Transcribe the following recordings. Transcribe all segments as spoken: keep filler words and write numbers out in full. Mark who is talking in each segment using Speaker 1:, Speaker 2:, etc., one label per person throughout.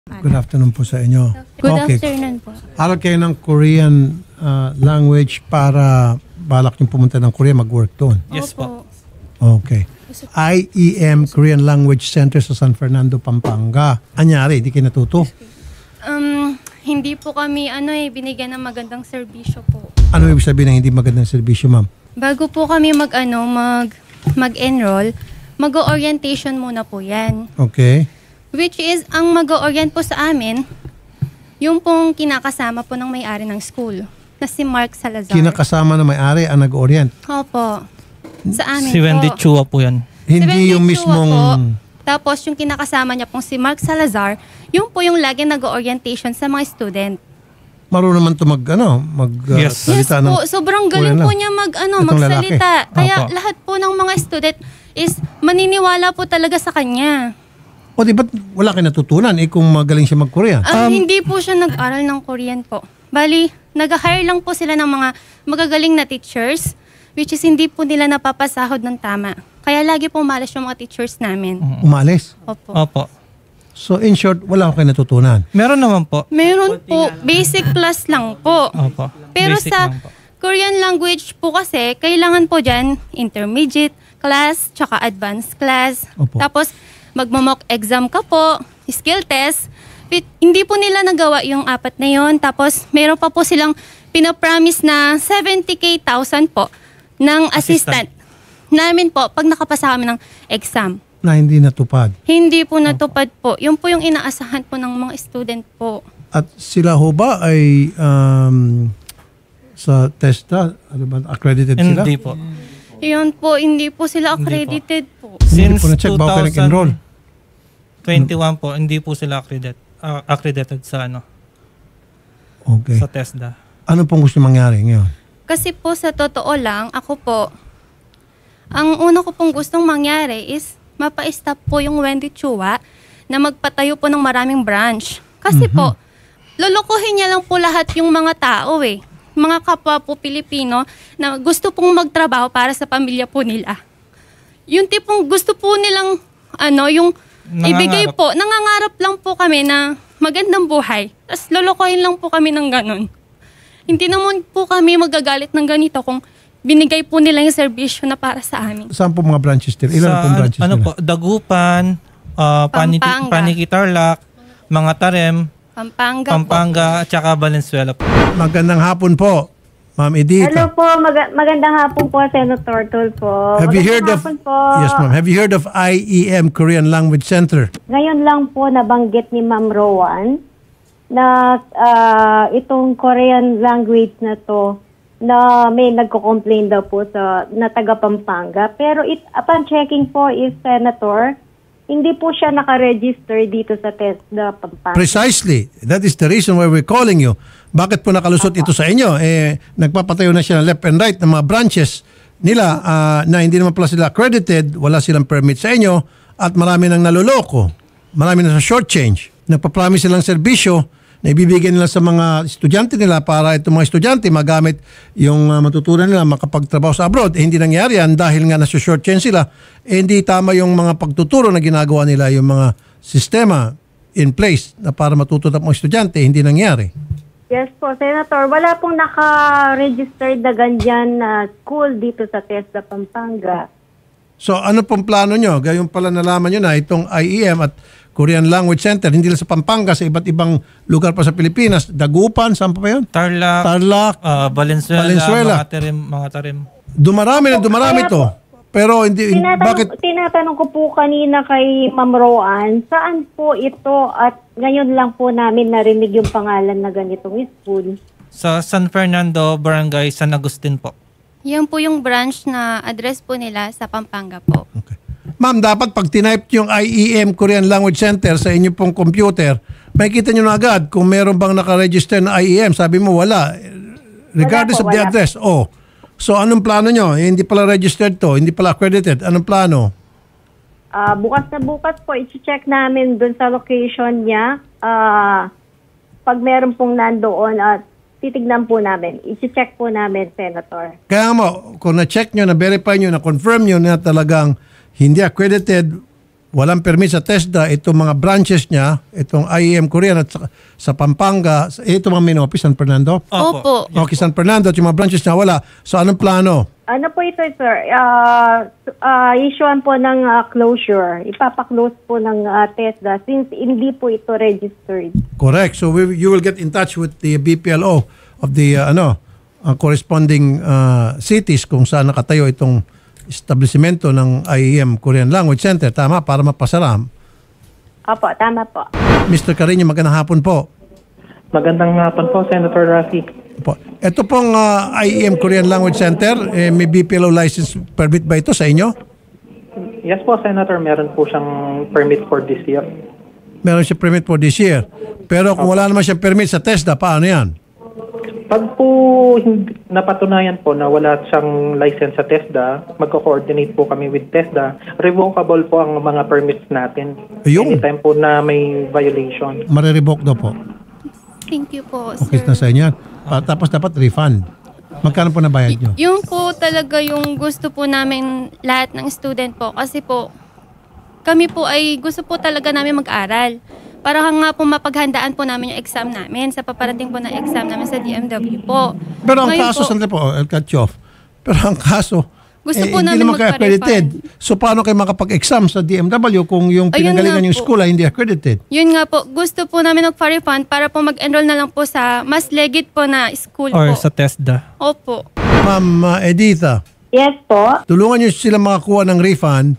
Speaker 1: Good afternoon po sa inyo.
Speaker 2: Good
Speaker 1: Okay.
Speaker 2: afternoon po.
Speaker 1: Aral kayo ng Korean uh, language para balak yung pumunta ng Korea, mag-work doon.
Speaker 3: Yes po.
Speaker 1: Okay. I E M Korean Language Center sa San Fernando, Pampanga. Anyari, di kayo natuto?
Speaker 2: Um, hindi po kami ano eh, binigyan ng magandang serbisyo po.
Speaker 1: Ano ibig sabihin ng hindi magandang serbisyo, ma'am?
Speaker 2: Bago po kami mag ano, mag mag-enroll, mag-orientation muna po 'yan.
Speaker 1: Okay.
Speaker 2: Which is ang mag-orient po sa amin, yung pong kinakasama po ng may-ari ng school, na si Mark Salazar.
Speaker 1: Kinakasama na may-ari ang nag-orient.
Speaker 2: Opo. Sa amin
Speaker 3: Si Wendy
Speaker 2: po.
Speaker 3: Chua po yan.
Speaker 1: Hindi
Speaker 2: Si
Speaker 1: yung
Speaker 2: Wendy Chua
Speaker 1: mismong...
Speaker 2: po. Tapos yung kinakasama niya pong si Mark Salazar, yung po yung lagi nag-orientation sa mga student.
Speaker 1: Marunong naman ito mag, ano, mag uh,
Speaker 3: Yes.
Speaker 2: Yes
Speaker 1: salita ng...
Speaker 2: po, sobrang galing
Speaker 1: Korean
Speaker 2: po
Speaker 1: lang.
Speaker 2: niya mag, ano,
Speaker 1: Itong
Speaker 2: magsalita.
Speaker 1: lalaki.
Speaker 2: Kaya
Speaker 3: Opo.
Speaker 2: lahat po ng mga student is maniniwala po talaga sa kanya.
Speaker 1: O di ba't wala kayo natutunan eh kung magaling siya mag-Korea?
Speaker 2: Ah, hindi po siya nag-aral ng Korean po. Bali, nag-hire lang po sila ng mga magagaling na teachers, which is hindi po nila napapasahod ng tama. Kaya lagi po malas yung mga teachers namin.
Speaker 1: Umalis?
Speaker 2: Opo.
Speaker 3: Opo.
Speaker 1: So in short, wala ko kayo natutunan.
Speaker 3: Meron naman po.
Speaker 2: Meron po, basic class lang po.
Speaker 3: Opo.
Speaker 2: Pero
Speaker 3: Basic
Speaker 2: sa
Speaker 3: lang po.
Speaker 2: Korean language po kasi, kailangan po dyan intermediate class, tsaka advanced class.
Speaker 1: Opo.
Speaker 2: Tapos, magmamock exam ka po, skill test. But, hindi po nila nagawa yung apat na yon. Tapos, meron pa po silang pinapromise na seventy K thousand po ng assistant. Namin po, pag nakapasa kami ng exam.
Speaker 1: Na hindi natupad.
Speaker 2: Hindi po natupad po. Yun po yung inaasahan po ng mga student po.
Speaker 1: At sila ho ba ay um, sa TESDA, ano ba, accredited sila?
Speaker 3: Hindi po.
Speaker 2: Yun po, hindi po sila
Speaker 3: Hindi po.
Speaker 2: accredited po.
Speaker 1: Hindi
Speaker 3: Since
Speaker 1: po na-check, baka kayo nag-enroll.
Speaker 3: twenty twenty-one po, hindi po sila accredited, uh, accredited sa ano,
Speaker 1: Okay.
Speaker 3: sa TESDA.
Speaker 1: Ano pong gusto mangyari ngayon?
Speaker 2: Kasi po sa totoo lang, ako po, ang una ko pong gustong mangyari is mapa-stop po yung Wendy Chua na magpatayo po ng maraming branch. Kasi po, lulukuhin niya lang po lahat yung mga tao eh. Mga kapwa po Pilipino na gusto pong magtrabaho para sa pamilya po nila. Yung tipong gusto po nilang, ano, yung ibigay
Speaker 3: Nangangarap.
Speaker 2: po, nangangarap lang po kami na magandang buhay. Tapos lulukuhin lang po kami ng ganun. Hindi naman po kami magagalit ng ganito kung binigay po nila yung serbisyo na para sa amin.
Speaker 1: Saan po mga branches nila? Ilan
Speaker 3: Sa
Speaker 1: pong branches
Speaker 3: ano
Speaker 1: nila?
Speaker 3: po, Dagupan, uh, Paniki,
Speaker 2: Pampanga.
Speaker 3: Panikitarlac, mga Tarem,
Speaker 2: Pampanga, po.
Speaker 3: Pampanga, at saka Valenzuela po.
Speaker 1: Magandang hapon po, Ma'am Edita.
Speaker 4: Hello po, mag- magandang hapon po, Senator Tulfo.
Speaker 1: Have you heard
Speaker 4: Magandang
Speaker 1: of
Speaker 4: hapon po.
Speaker 1: Yes, ma'am. Have you heard of I E M Korean Language Center?
Speaker 4: Ngayon lang po nabanggit ni Ma'am Rowan na ah, itong Korean language na to na may nagko-complain daw po sa na taga Pampanga. Pero it, upon checking po is Senator, hindi po siya naka-register dito sa TESDA Pampanga.
Speaker 1: Precisely. That is the reason why we're calling you. Bakit po nakalusot ito sa inyo? Eh, nagpapatayo na siya ng left and right ng mga branches nila ah, na hindi naman pala sila accredited, wala silang permit sa inyo, at marami nang naluloko. Marami na sa short change. Nagpapromise silang serbisyo na ibibigay nila sa mga estudyante nila para itong mga estudyante magamit yung uh, matutunan nila makapagtrabaho sa abroad. Eh, hindi nangyari yan dahil nga nasa short change sila. Eh, hindi tama yung mga pagtuturo na ginagawa nila, yung mga sistema in place na para matuto ng mga estudyante, hindi nangyari.
Speaker 4: Yes po, Senator. Wala pong naka-registered na ganyan na school dito sa TESDA Pampanga.
Speaker 1: So ano pong plano nyo? Gayon pala nalaman nyo na itong I E M at Korean Language Center, hindi lang sa Pampanga, sa iba't ibang lugar pa sa Pilipinas. Dagupan, saan pa ba yun?
Speaker 3: Tarlac,
Speaker 1: Tarlac,
Speaker 3: uh, Valenzuela,
Speaker 1: Valenzuela.
Speaker 3: mga Tarem, mga Tarem.
Speaker 1: dumarami na dumarami
Speaker 4: Kaya
Speaker 1: to.
Speaker 4: po,
Speaker 1: Pero hindi,
Speaker 4: Tinatanong,
Speaker 1: bakit?
Speaker 4: tinatanong ko po kanina kay Ma'am Roan, saan po ito at ngayon lang po namin narinig yung pangalan na ganitong school.
Speaker 3: Sa San Fernando, Barangay San Agustin po.
Speaker 2: Yan po yung branch na address po nila sa Pampanga po.
Speaker 1: Okay. Ma'am, dapat pag tinype yung I E M Korean Language Center sa inyo pong computer, makikita nyo na agad kung meron bang nakaregister na I E M. Sabi mo, wala. Regardless
Speaker 4: Wala po,
Speaker 1: of the
Speaker 4: wala.
Speaker 1: address. Oh. So, anong plano nyo? Eh, hindi pala registered to, hindi pala accredited. Anong plano?
Speaker 4: Ah, bukas na bukas po, i-check namin dun sa location niya. Ah, pag meron pong nandoon at titignan po namin. I-check po namin, Senator.
Speaker 1: Kaya mo, kung na-check nyo, na-verify nyo, na-confirm nyo na talagang hindi accredited, walang permit sa TESDA, itong mga branches niya, itong I E M Korean at sa, sa Pampanga, sa- ito mga main office, San Fernando?
Speaker 2: Opo.
Speaker 1: Okay, San Fernando at yung mga branches niya wala. So anong plano?
Speaker 4: Ano po ito, sir? Uh, uh, issuean po ng uh, closure. Ipapa-close po ng uh, TESDA since hindi po ito registered.
Speaker 1: Correct. So we, you will get in touch with the B P L O of the uh, ano, uh, corresponding uh, cities kung saan nakatayo itong establishmento ng I E M Korean Language Center. Tama? Para mapasaram.
Speaker 4: Opo, tama po.
Speaker 1: Mister Carino, magandang hapon po.
Speaker 5: Magandang hapon po, Senator Rafi.
Speaker 1: Po. Ito pong uh, I E M Korean Language Center, eh, may B P L O license permit ba ito sa inyo?
Speaker 5: Yes po, Senator. Meron po siyang permit for this year.
Speaker 1: Meron siya permit for this year. Pero kung wala naman siyang permit sa TESDA, paano yan?
Speaker 5: Pag po hindi- napatunayan po na wala siyang license sa TESDA, magko-coordinate po kami with TESDA. Revocable po ang mga permits natin.
Speaker 1: Ayun.
Speaker 5: Anytime po na may violation.
Speaker 1: Marirevoke daw po.
Speaker 2: Thank you po,
Speaker 1: Okay
Speaker 2: sir.
Speaker 1: na sa inyo yan. Pa- Tapos dapat refund. Magkano po nabayad nyo?
Speaker 2: Yung po talaga yung gusto po namin lahat ng student po. Kasi po, kami po ay gusto po talaga namin mag-aral. Para nga po mapaghandaan po namin yung exam namin sa paparating po na exam namin sa D M W po.
Speaker 1: Pero ang
Speaker 2: Ngayon
Speaker 1: kaso,
Speaker 2: po,
Speaker 1: sandali po, I'll cut you off. Pero ang kaso,
Speaker 2: Gusto
Speaker 1: eh,
Speaker 2: po
Speaker 1: hindi
Speaker 2: namin
Speaker 1: naman kayo accredited. So paano kayo makapag-exam sa D M W kung yung
Speaker 2: Ayun
Speaker 1: pinanggalingan
Speaker 2: nga
Speaker 1: yung
Speaker 2: po.
Speaker 1: school ay hindi accredited?
Speaker 2: Yun nga po, gusto po namin mag-refund para po mag-enroll na lang po sa mas legit po na school
Speaker 3: Or
Speaker 2: po.
Speaker 3: sa TESDA.
Speaker 2: Opo.
Speaker 1: Ma'am uh, Editha,
Speaker 4: Yes po.
Speaker 1: tulungan nyo sila makakuha ng refund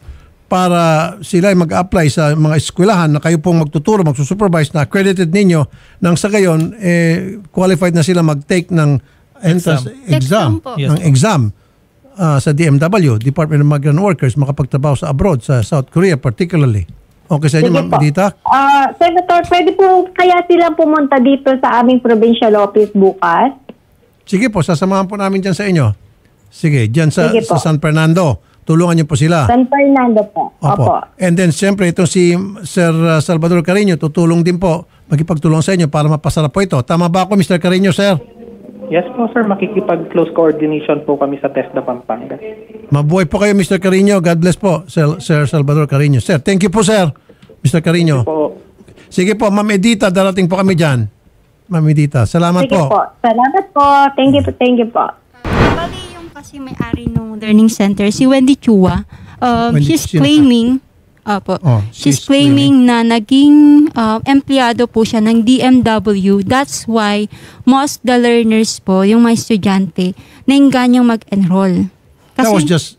Speaker 1: para sila ay mag-apply sa mga eskwelahan na kayo pong magtuturo, magsusupervise na accredited ninyo nang sa gayon, eh, qualified na sila mag-take ng entrance exam,
Speaker 2: Exam po.
Speaker 1: ng exam ah, sa D M W, Department of Migrant Workers, makapagtrabaho sa abroad, sa South Korea particularly. Okay sa inyo,
Speaker 4: Sige
Speaker 1: Ma'am
Speaker 4: po.
Speaker 1: Editha?
Speaker 4: Ah, Senator, pwede po kaya sila pumunta dito sa aming provincial office bukas?
Speaker 1: Sige po, sasamahan po namin dyan sa inyo. Sige, dyan sa,
Speaker 4: Sige po.
Speaker 1: sa San Fernando. Tulungan niyo po sila.
Speaker 4: San Fernando po.
Speaker 1: Opo.
Speaker 4: Opo.
Speaker 1: And then, siyempre, itong si Sir uh, Salvador Carino, tutulong din po, makipagtulong sa inyo para mapasara po ito. Tama ba ako, Mister Carino, sir?
Speaker 5: Yes po, sir. Makikipag-close coordination po kami sa TESDA Pampanga.
Speaker 1: Mabuhay po kayo, Mister Carino. God bless po, Sir, Sir Salvador Carino. Sir, thank you po, sir. Mister Carino.
Speaker 5: Po,
Speaker 1: Sige po, Ma'am Edita, darating po kami dyan. Ma'am Edita, salamat
Speaker 4: Sige po. Salamat po. Thank you po. Thank you po.
Speaker 6: Bali yung kasi may-ari ng learning center, si Wendy Chua, um,
Speaker 1: Wendy,
Speaker 6: she's
Speaker 1: sino ka?
Speaker 6: claiming, Opo,
Speaker 1: Oh,
Speaker 6: she's,
Speaker 1: she's
Speaker 6: claiming, na naging uh, empleyado po siya ng D M W. That's why most the learners po, yung mga estudyante, naingganyang mag-enroll.
Speaker 1: That was just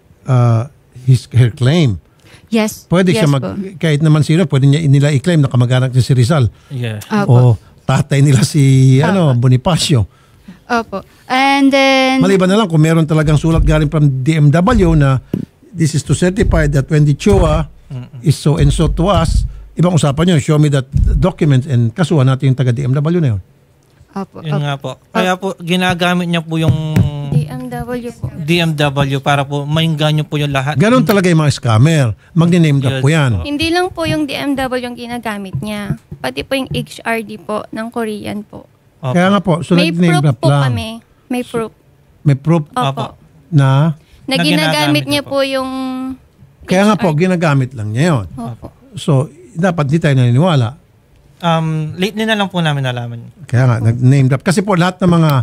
Speaker 1: uh, his her claim.
Speaker 6: yes,
Speaker 1: Pwede
Speaker 6: yes
Speaker 1: siya mag,
Speaker 6: po.
Speaker 1: kahit naman sino, pwede niya nila i-claim na kamag-anak niya si Rizal.
Speaker 3: Yeah.
Speaker 6: Opo.
Speaker 1: O tatay nila si ano Bonifacio.
Speaker 6: Opo. And then,
Speaker 1: Maliban na lang kung meron talagang sulat galing from D M W na this is to certify that when the Chua is so and so to us, ibang usapan yun, show me that document and kasuhan natin yung taga-D M W na yun.
Speaker 6: opo,
Speaker 3: Yun
Speaker 6: opo.
Speaker 3: nga po. Kaya po, ginagamit niya po yung
Speaker 2: D M W po.
Speaker 3: D M W para po maingganyo po yung lahat.
Speaker 1: Ganon talaga yung mga scammer. Magne-name drop po yan.
Speaker 2: Hindi lang po yung D M W yung ginagamit niya. Pati po yung H R D po ng Korean po.
Speaker 3: Opo.
Speaker 1: Kaya nga po, so
Speaker 2: May
Speaker 1: name
Speaker 2: proof
Speaker 1: drop
Speaker 2: po
Speaker 1: lang.
Speaker 2: kami. May proof.
Speaker 1: May proof
Speaker 2: Opo.
Speaker 3: Opo.
Speaker 1: na,
Speaker 2: Na
Speaker 3: Na
Speaker 2: ginagamit
Speaker 3: ginagamit
Speaker 2: niya
Speaker 3: niya
Speaker 2: po yung
Speaker 1: kaya nga
Speaker 2: H R D.
Speaker 1: po, ginagamit lang niya yun.
Speaker 2: Opo.
Speaker 1: So, dapat di tayo naniniwala.
Speaker 3: Um, lately na lang po namin nalaman.
Speaker 1: Kaya nga, nag-name drop. Kasi po lahat ng mga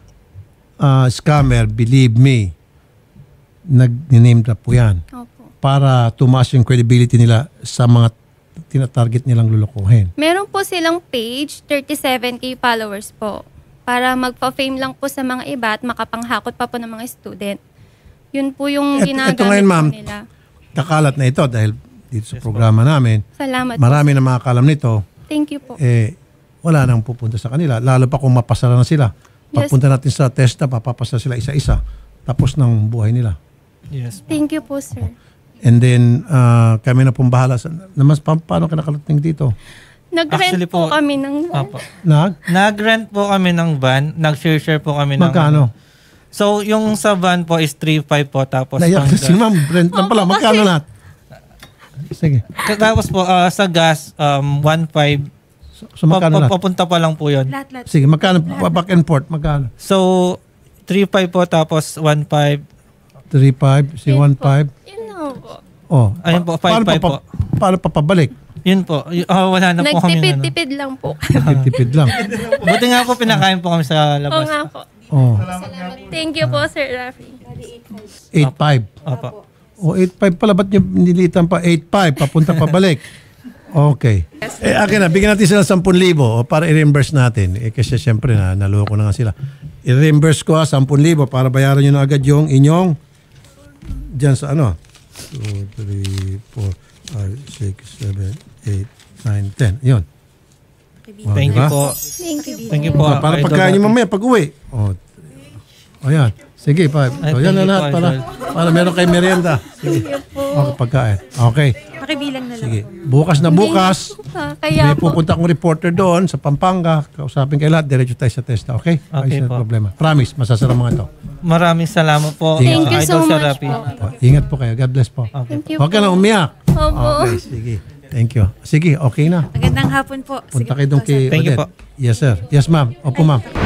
Speaker 1: ah, scammer, believe me, nag-name drop po yan.
Speaker 2: Opo.
Speaker 1: Para tumaas yung credibility nila sa mga tinatarget nilang lulukuhin.
Speaker 2: Meron po silang page, thirty-seven K followers po. Para magpa-fame lang po sa mga iba at makapanghakot pa po ng mga student. Yun po yung
Speaker 1: Et-
Speaker 2: ginagamit
Speaker 1: eto ngayon,
Speaker 2: po
Speaker 1: ma'am.
Speaker 2: nila.
Speaker 1: Kakalat na ito dahil dito sa programa namin,
Speaker 2: Salamat
Speaker 1: marami na makakalam nito,
Speaker 2: po. Thank you po.
Speaker 1: eh, wala nang pupunta sa kanila. Lalo pa kung mapasara na sila.
Speaker 2: Yes.
Speaker 1: Pagpunta natin sa testa, papapasa sila isa-isa. Tapos ng buhay nila.
Speaker 3: Yes po.
Speaker 2: Thank you po, sir.
Speaker 1: And then, ah, kami na pong bahala. Sa, na mas, pa, paano ka nakarating dito?
Speaker 2: Nag-rent
Speaker 3: Actually
Speaker 2: po,
Speaker 3: po-
Speaker 2: kami ng...
Speaker 3: Opo.
Speaker 1: Nag?
Speaker 3: Nag-rent po kami ng van. Nag-share-share po kami ng...
Speaker 1: Magkano?
Speaker 3: So, yung sa van po is three five po. Tapos,
Speaker 1: Naiyak
Speaker 3: pang
Speaker 1: si ma'am. Brent lang pala.
Speaker 2: Opo,
Speaker 1: Magkano
Speaker 2: kasi-
Speaker 1: lahat? Sige.
Speaker 3: Tapos po, ah, sa gas, um, one five.
Speaker 1: So, so magkano lahat?
Speaker 3: Papunta pa lang po yun.
Speaker 1: Sige, magkano? Back and forth, magkano?
Speaker 3: So, three five po tapos one five.
Speaker 1: three five, si one five.
Speaker 2: Yun lang po.
Speaker 1: Oh.
Speaker 3: Ayun po, five
Speaker 1: paano
Speaker 3: five
Speaker 1: pa,
Speaker 3: po.
Speaker 1: paano pa pabalik?
Speaker 3: Yun po. Y- ah, wala na po kami. ano.
Speaker 2: Nagtipid-tipid lang po.
Speaker 1: Tipid lang.
Speaker 3: Buti nga po pinakain po kami sa
Speaker 2: Oo
Speaker 3: labas.
Speaker 2: nga po.
Speaker 1: Oh.
Speaker 2: Thank you po, Sir Rafi.
Speaker 1: eight five.
Speaker 3: Opo.
Speaker 1: O eight five pala, ba't nyo nilitan pa eight five, papunta pabalik? Okay. Eh, akin na, bigyan natin sila ten thousand para i-reimburse natin. Eh, kasi siyempre, na, naloko na nga sila. I-reimburse ko ha, ten thousand para bayaran nyo na agad yung inyong dyan sa ano? two, three, four, five, six, seven, eight, nine, ten. Yun. Oh,
Speaker 3: Thank
Speaker 1: diba?
Speaker 3: you po.
Speaker 2: Thank you.
Speaker 3: Thank you po.
Speaker 1: Oh, para
Speaker 3: Idol
Speaker 1: pagkain nyo
Speaker 3: Rafi.
Speaker 1: mamaya pag uwi. O, oh, yan. Sige, pa.
Speaker 3: Ay,
Speaker 1: So, yan
Speaker 3: thank
Speaker 1: na
Speaker 3: you
Speaker 1: lahat
Speaker 3: po,
Speaker 1: para,
Speaker 3: Idol.
Speaker 1: para meron kayo merienda. Sige. Okay, pagkain. Okay.
Speaker 7: Pakibilang na lang.
Speaker 1: Sige. Bukas na bukas,
Speaker 2: Ah, kaya
Speaker 1: may
Speaker 2: po.
Speaker 1: pupunta akong reporter doon sa Pampanga. Kausapin kayo lahat. Diretso tayo sa testa. Okay?
Speaker 3: Okay
Speaker 1: Ayos na
Speaker 3: po.
Speaker 1: problema. Promise, masasara mga to.
Speaker 3: Maraming salamat po.
Speaker 2: Thank you so
Speaker 3: Idol Sir
Speaker 2: much
Speaker 3: Rafi.
Speaker 2: po.
Speaker 1: O, ingat po kayo. God bless po.
Speaker 2: Thank you
Speaker 1: Huwag ka
Speaker 2: po.
Speaker 1: na umiyak.
Speaker 2: Opo.
Speaker 1: Okay, sige. Thank you. Sige, okay na.
Speaker 7: Magandang hapon po.
Speaker 1: Punta
Speaker 7: Sige
Speaker 1: kayo doon
Speaker 7: po, sir.
Speaker 1: kay
Speaker 3: Thank you
Speaker 1: Odette.
Speaker 3: po.
Speaker 1: Yes, sir. Yes, ma'am. Opo, ma'am.